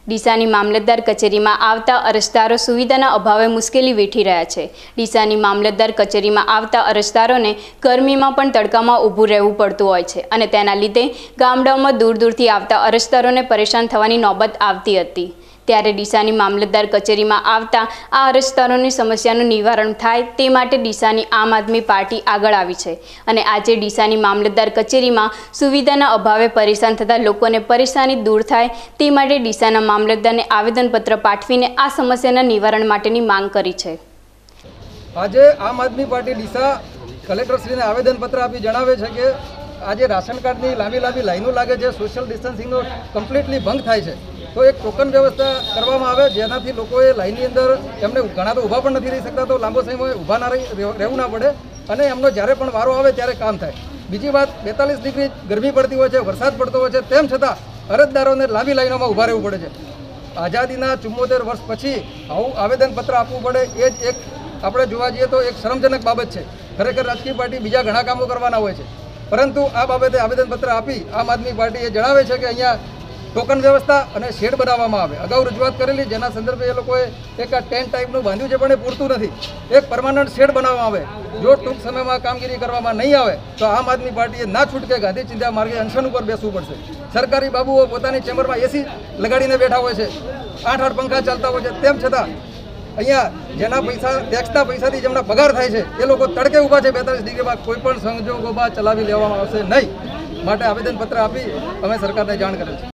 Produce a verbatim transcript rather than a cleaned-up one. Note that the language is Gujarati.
ડીસાની મામલતદાર કચેરીમાં આવતા અરજદારો સુવિધાના અભાવે મુશ્કેલી વેઠી રહ્યા છે। ડીસાની મામલતદાર કચેરીમાં આવતા અરજદારોને ગરમીમાં પણ તડકામાં ઊભું રહેવું પડતું હોય છે અને તેના લીધે ગામડાઓમાં દૂર દૂરથી આવતા અરજદારોને પરેશાન થવાની નોબત આવતી હતી। ત્યારે ડીસાની મામલતદાર કચેરીમાં આવતા આ અરજદારોની સમસ્યાનું નિવારણ થાય તે માટે ડીસાની આમ આદમી પાર્ટી આગળ આવી છે અને આજે ડીસાની મામલતદાર કચેરીમાં સુવિધાના અભાવે પરેશાન થતા લોકોને પરેશાની દૂર થાય તે માટે ડીસાના મામલતદારને આવેદનપત્ર પાઠવીને આ સમસ્યાના નિવારણ માટેની માંગ કરી છે। આજે આમ આદમી પાર્ટી ડીસા કલેક્ટરશ્રીને આવેદનપત્ર આપી જણાવે છે કે આજે રાશન કાર્ડની લાંબી લાંબી લાઈનો લાગે છે, સોશિયલ ડિસ્ટન્સિંગનો કમ્પ્લીટલી ભંગ થાય છે, તો એક ટોકન વ્યવસ્થા કરવામાં આવે જેનાથી લોકોએ લાઈનની અંદર એમને ઘણા તો ઊભા પણ નથી રહી શકતા, તો લાંબો સમય ઊભા ના રહી રહેવું ના પડે અને એમનો જ્યારે પણ વારો આવે ત્યારે કામ થાય। બીજી વાત, બેતાલીસ ડિગ્રી ગરમી પડતી હોય છે, વરસાદ પડતો હોય છે, તેમ છતાં અરજદારોને લાંબી લાઈનોમાં ઊભા રહેવું પડે છે। આઝાદીના ચુમ્મોતેર વર્ષ પછી આવું આવેદનપત્ર આપવું પડે એ જ એક આપણે જોવા જઈએ તો એક શરમજનક બાબત છે। ખરેખર રાજકીય પાર્ટી બીજા ઘણા કામો કરવાના હોય છે, પરંતુ આ બાબતે આવેદનપત્ર આપી આમ આદમી પાર્ટી એ જણાવે છે કે અહીંયા ટોકન વ્યવસ્થા અને શેડ બનાવવામાં આવે। અગાઉ રજૂઆત કરેલી, જેના સંદર્ભે એ લોકોએ એક આ ટેન્ટ ટાઈપનું બાંધ્યું છે, પણ એ પૂરતું નથી। એક પરમાનન્ટ શેડ બનાવવામાં આવે। જો ટૂંક સમયમાં કામગીરી કરવામાં નહીં આવે તો આમ આદમી પાર્ટીએ ના છૂટકે ગાંધી ચિંધ્યા માર્ગે અનશન ઉપર બેસવું પડશે। સરકારી બાબુઓ પોતાની ચેમ્બરમાં એસી લગાડીને બેઠા હોય છે, આઠ આઠ પંખા ચાલતા હોય છે, તેમ છતાં અહીંયા જેના પૈસા ટેક્સના પૈસાથી જેમના પગાર થાય છે એ લોકો તડકે ઊભા છે બેતાલીસ ડિગ્રીમાં, કોઈ પણ સંજોગોમાં ચલાવી લેવામાં આવશે નહીં। માટે આવેદનપત્ર આપી અમે સરકારને જાણ કરેલ છે।